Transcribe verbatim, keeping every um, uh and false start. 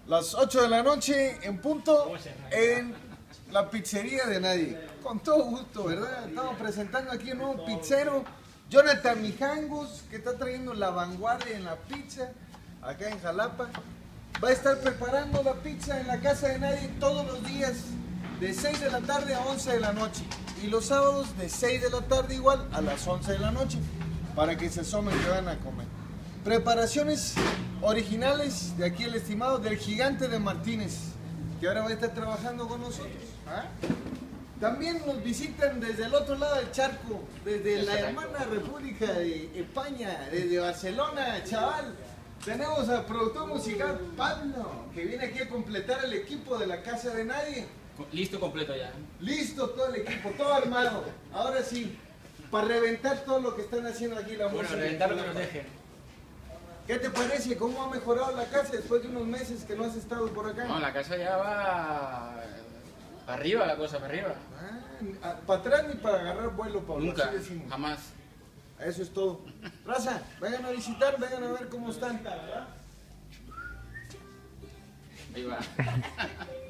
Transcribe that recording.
Las ocho de la noche en punto en la pizzería de nadie. Con todo gusto, ¿verdad? Estamos presentando aquí un nuevo pizzero, Jonathan Mijangos, que está trayendo la vanguardia en la pizza acá en Jalapa. Va a estar preparando la pizza en la casa de nadie todos los días de seis de la tarde a once de la noche. Y los sábados de seis de la tarde igual a las once de la noche, para que se asomen que van a comer. Preparaciones originales de aquí el estimado del Gigante de Martínez, que ahora va a estar trabajando con nosotros. ¿Ah? También nos visitan desde el otro lado del charco, desde la hermana República de España, desde Barcelona, chaval. Tenemos al productor musical Pablo, que viene aquí a completar el equipo de la casa de nadie. Listo, completo ya. Listo todo el equipo, todo armado. Ahora sí, para reventar todo lo que están haciendo aquí la música. Bueno, reventar lo que nos dejen. ¿Qué te parece? ¿Cómo ha mejorado la casa después de unos meses que no has estado por acá? No, la casa ya va para arriba, la cosa, para arriba. Ah, para atrás ni para agarrar vuelo, Pablo. Nunca, así decimos. jamás. Eso es todo. Raza, vengan a visitar, vengan a ver cómo están. Ahí va.